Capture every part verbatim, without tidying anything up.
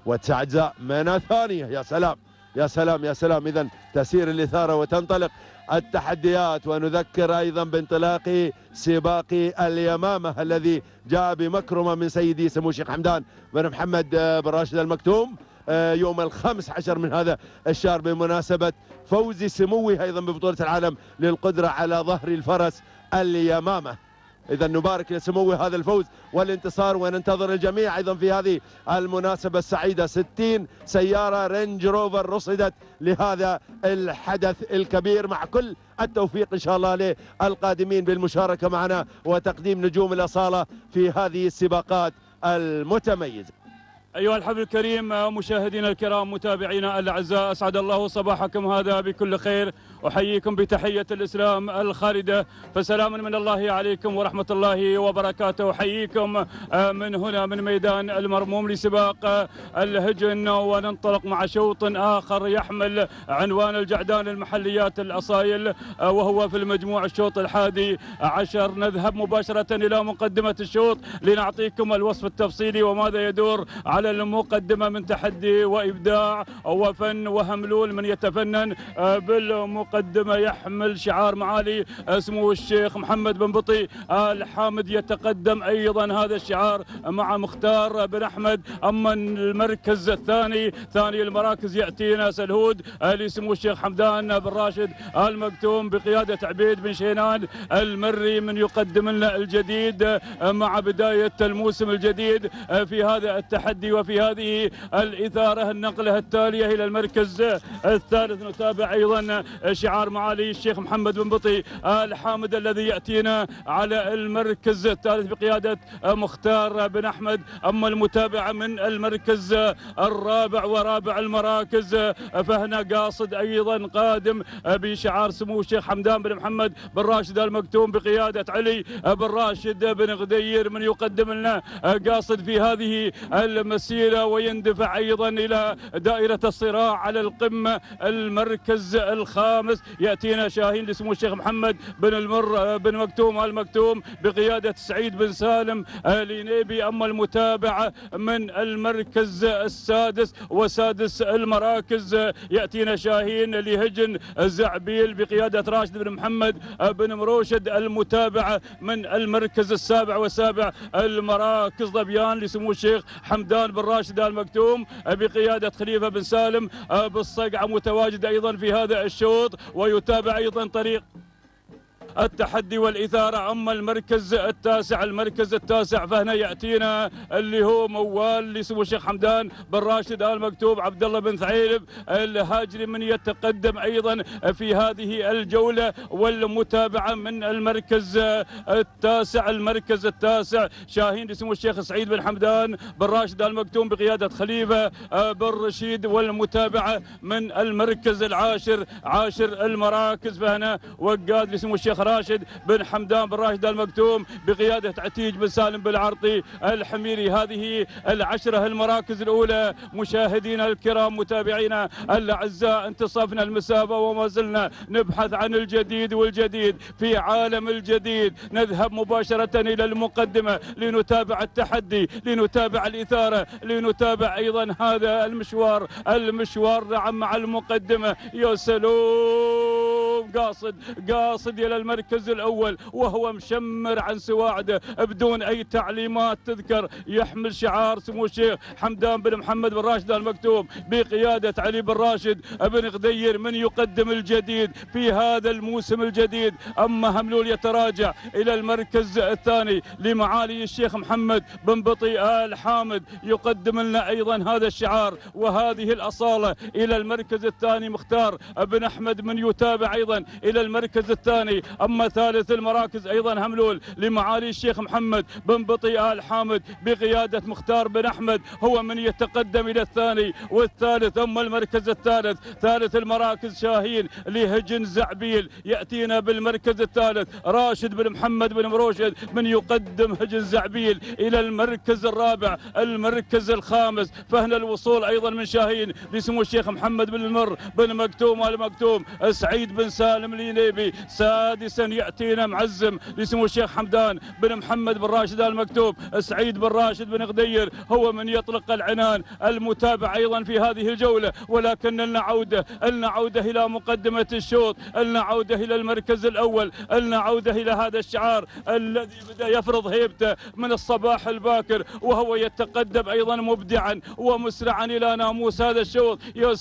وتسع أجزاء من الثانية. يا سلام يا سلام يا سلام. إذا تسير الإثارة وتنطلق التحديات. ونذكر أيضا بانطلاق سباق اليمامة الذي جاء بمكرمة من سيدي سمو الشيخ حمدان بن محمد بن راشد المكتوم يوم الخامس عشر من هذا الشهر بمناسبة فوز سموه أيضا ببطولة العالم للقدرة على ظهر الفرس اليمامة. إذا نبارك لسموه هذا الفوز والانتصار، وننتظر الجميع أيضا في هذه المناسبة السعيدة. ستين سيارة رينج روفر رصدت لهذا الحدث الكبير، مع كل التوفيق إن شاء الله للقادمين بالمشاركة معنا وتقديم نجوم الأصالة في هذه السباقات المتميزة. أيها الحفل الكريم، مشاهدينا الكرام، متابعينا الأعزاء، أسعد الله صباحكم هذا بكل خير. أحييكم بتحية الإسلام الخالدة، فسلام من الله عليكم ورحمة الله وبركاته. أحييكم من هنا من ميدان المرموم لسباق الهجن، وننطلق مع شوط آخر يحمل عنوان الجعدان المحليات الأصايل، وهو في المجموع الشوط الحادي عشر. نذهب مباشرة إلى مقدمة الشوط لنعطيكم الوصف التفصيلي وماذا يدور على المقدمة من تحدي وإبداع وفن وهملول من يتفنن بالمقدمة. يحمل شعار معالي سمو الشيخ محمد بن بطي آل حامد. يتقدم أيضا هذا الشعار مع مختار بن أحمد. أما المركز الثاني، ثاني المراكز، يأتينا سلهود لسمو الشيخ حمدان بن راشد آل مكتوم بقيادة عبيد بن شينان المري من يقدم لنا الجديد مع بداية الموسم الجديد في هذا التحدي وفي هذه الإثارة. النقلة التالية إلى المركز الثالث نتابع أيضا شعار معالي الشيخ محمد بن بطي آل حامد الذي يأتينا على المركز الثالث بقيادة مختار بن أحمد. أما المتابعة من المركز الرابع ورابع المراكز فهنا قاصد أيضا قادم بشعار سمو الشيخ حمدان بن محمد بن راشد آل مكتوم بقيادة علي بن راشد بن غدير من يقدم لنا قاصد في هذه المسيرة، ويندفع أيضا إلى دائرة الصراع على القمة. المركز الخامس يأتينا شاهين لسمو الشيخ محمد بن المر بن مكتوم آل مكتوم بقيادة سعيد بن سالم لنيبي. أما المتابعة من المركز السادس وسادس المراكز يأتينا شاهين لهجن زعبيل بقيادة راشد بن محمد بن مروشد. المتابعة من المركز السابع وسابع المراكز ظبيان لسمو الشيخ حمدان بن راشد آل مكتوم بقيادة خليفة بن سالم بالصقعة متواجد أيضا في هذا الشوط، ويتابع أيضا طريق التحدي والإثارة. أما المركز التاسع، المركز التاسع فهنا يأتينا اللي هو موال لسمو الشيخ حمدان بن راشد آل مكتوب عبد الله بن ثعيلب الهاجري من يتقدم أيضا في هذه الجولة. والمتابعة من المركز التاسع، المركز التاسع شاهين لسمو الشيخ سعيد بن حمدان بن راشد آل مكتوم بقيادة خليفة بن رشيد. والمتابعة من المركز العاشر، عاشر المراكز فهنا وقاد لسمو الشيخ راشد بن حمدان بن راشد آل مكتوم بقيادة عتيج بن سالم بالعرطي الحميري. هذه العشرة المراكز الأولى. مشاهدينا الكرام، متابعينا الأعزاء، انتصفنا المسافة وما زلنا نبحث عن الجديد والجديد في عالم الجديد. نذهب مباشرة إلى المقدمة لنتابع التحدي، لنتابع الإثارة، لنتابع أيضا هذا المشوار المشوار نعم مع المقدمة. يا سلام، قاصد قاصد إلى المركز الأول وهو مشمر عن سواعده بدون أي تعليمات تذكر. يحمل شعار سمو الشيخ حمدان بن محمد بن راشد آل مكتوم بقيادة علي بن راشد بن غدير من يقدم الجديد في هذا الموسم الجديد. أما هملول يتراجع إلى المركز الثاني لمعالي الشيخ محمد بن بطي آل حامد يقدم لنا أيضا هذا الشعار وهذه الأصالة. إلى المركز الثاني مختار بن أحمد من يتابع أيضا إلى المركز الثاني. أما ثالث المراكز أيضا هملول لمعالي الشيخ محمد بن بطي آل حامد بقيادة مختار بن أحمد هو من يتقدم إلى الثاني والثالث. أما المركز الثالث، ثالث المراكز شاهين لهجن زعبيل يأتينا بالمركز الثالث راشد بن محمد بن مروشد من يقدم هجن زعبيل. إلى المركز الرابع، المركز الخامس فهنا الوصول أيضا من شاهين لسمو الشيخ محمد بن المر بن مكتوم آل مكتوم سعيد بن سالم الينيبي. سادسا يأتينا معزم لسمو الشيخ حمدان بن محمد بن راشد آل مكتوم. سعيد بن راشد بن غدير هو من يطلق العنان المتابع أيضا في هذه الجولة، ولكن لنا عودة لنا عودة إلى مقدمة الشوط، لنا عودة إلى المركز الأول، لنا عودة إلى هذا الشعار الذي بدأ يفرض هيبته من الصباح الباكر، وهو يتقدم أيضا مبدعا ومسرعا إلى ناموس هذا الشوط. يا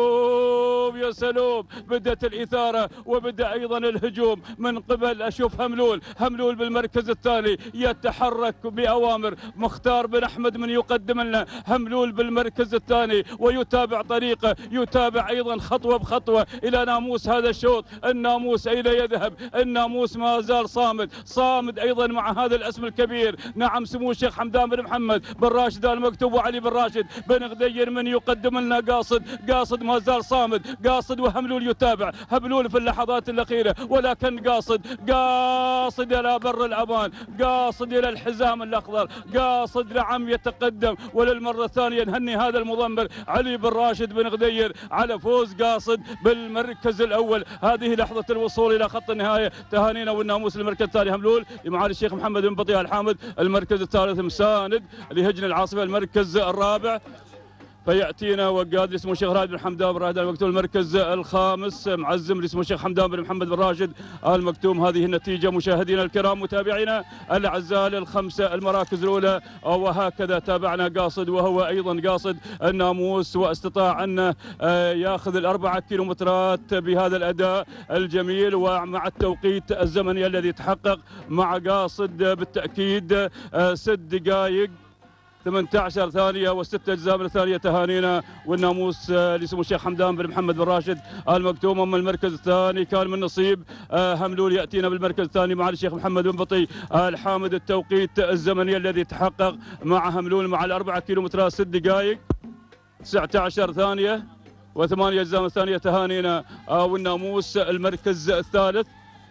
سلوم يا سلوم، بدأت الإثارة وبدأ أيضا الهجوم من قبل أشوف هملول. هملول بالمركز الثاني يتحرك بأوامر مختار بن أحمد من يقدم لنا. هملول بالمركز الثاني ويتابع طريقه، يتابع أيضا خطوة بخطوة إلى ناموس هذا الشوط. الناموس أين يذهب؟ الناموس ما زال صامد صامد أيضا مع هذا الاسم الكبير. نعم سمو الشيخ حمدان بن محمد بن راشد آل مكتوم وعلي بن راشد بن غدير من يقدم لنا قاصد. قاصد ما زال صامد، قاصد وهملول يتابع. هملول في اللحظات الأخيرة، ولكن قاصد قاصد إلى بر الأمان، قاصد إلى الحزام الأخضر، قاصد نعم يتقدم. وللمرة الثانية نهني هذا المضمر علي بن راشد بن غدير على فوز قاصد بالمركز الأول. هذه لحظة الوصول إلى خط النهاية. تهانينا والناموس للمركز الثاني هملول لمعالي الشيخ محمد بن بطيء الحامد. المركز الثالث مساند لهجن العاصفة. المركز الرابع فيأتينا وقاد لسمو الشيخ راشد بن حمدان بن راشد آل مكتوم. المركز الخامس معزم لسمو الشيخ حمدان بن محمد بن راشد آل مكتوم. هذه النتيجة مشاهدينا الكرام متابعينا الأعزاء الخمسة المراكز الأولى، وهكذا تابعنا قاصد وهو أيضا قاصد الناموس، واستطاع أن يأخذ الأربعة كيلومترات بهذا الأداء الجميل ومع التوقيت الزمني الذي تحقق مع قاصد بالتأكيد ست دقائق ثمانية عشر ثانية وستة أجزاء من الثانية. تهانينا والناموس لسمو الشيخ حمدان بن محمد بن راشد آل مكتوم. أما المركز الثاني كان من نصيب هملول. يأتينا بالمركز الثاني مع الشيخ محمد بن بطيء الحامد. التوقيت الزمني الذي تحقق مع هملول مع الأربعة كيلومترات ست دقائق تسعة عشر ثانية وثمانية أجزاء من الثانية. تهانينا والناموس. المركز الثالث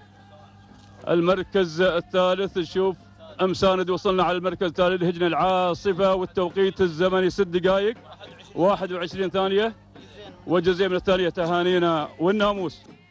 المركز الثالث نشوف مساند. وصلنا على المركز الثالث لهجن العاصفة، والتوقيت الزمني ست دقائق واحد وعشرين ثانية وجزء من الثانية. تهانينا والناموس.